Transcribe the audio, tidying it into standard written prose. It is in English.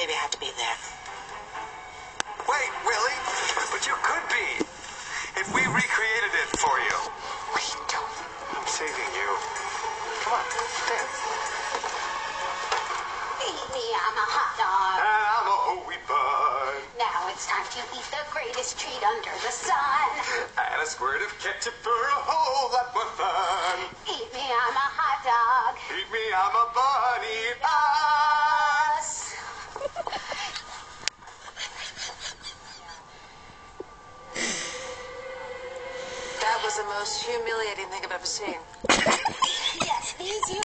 maybe have to be there. Wait, Willie, but you could be. If we recreated it for you. We don't. I'm saving you. Come on, dance. Eat me, I'm a hot dog. And I'm a wheat bun. Now it's time to eat the greatest treat under the sun. And a squirt of ketchup for a whole lot more fun. Eat me, I'm a hot dog. Eat me, I'm a bunny. Us. That was the most humiliating thing I've ever seen.